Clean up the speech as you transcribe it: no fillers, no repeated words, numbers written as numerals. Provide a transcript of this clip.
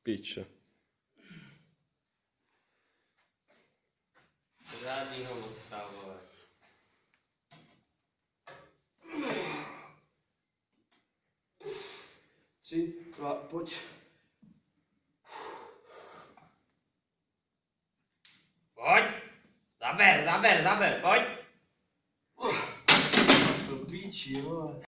Píče. Žádnýho mosta, vole. Tři, dva, pojď. Pojď! Zaber, pojď! To píči, vole.